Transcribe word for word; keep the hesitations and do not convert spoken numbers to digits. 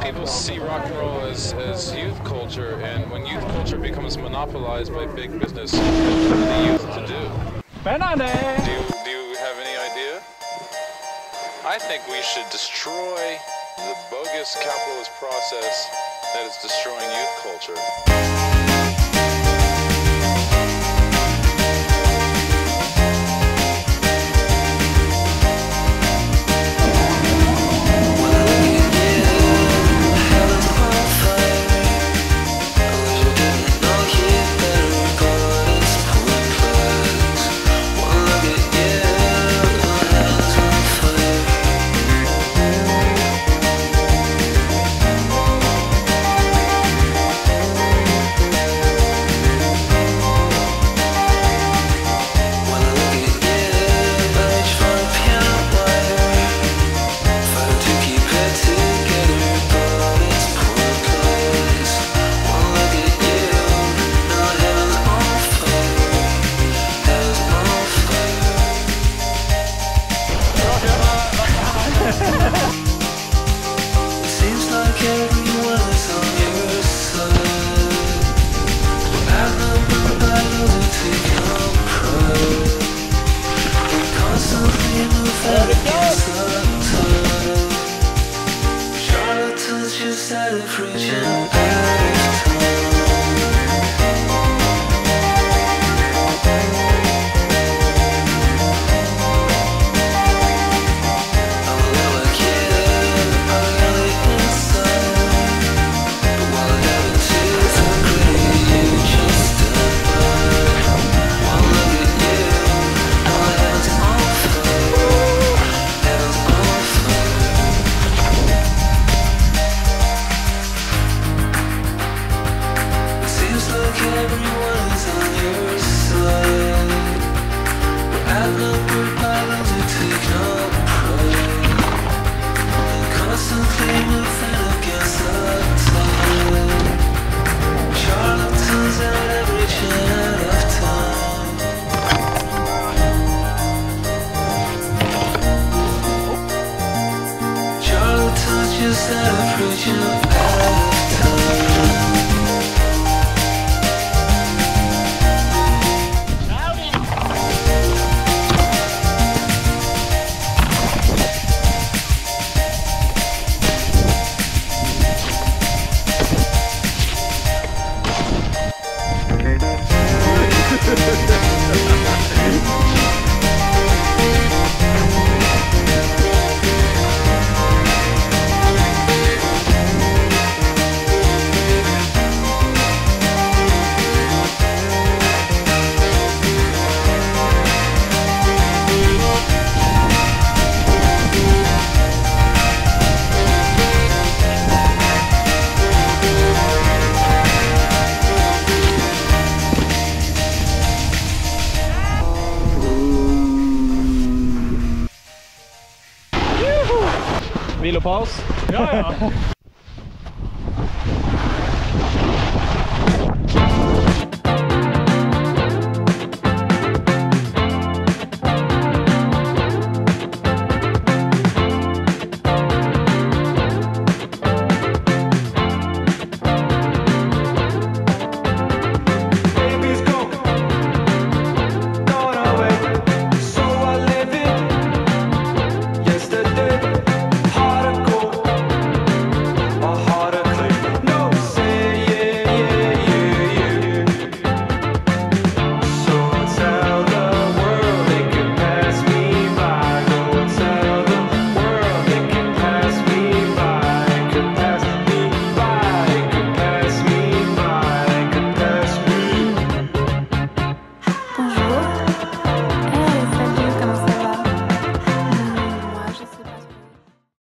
people see rock and roll as, as youth culture, and when youth culture becomes monopolized by big business, what are the youth to do? Spännande! Do you, do you have any idea? I think we should destroy the bogus capitalist process that is destroying youth culture. Vilopaus? Ja, ja.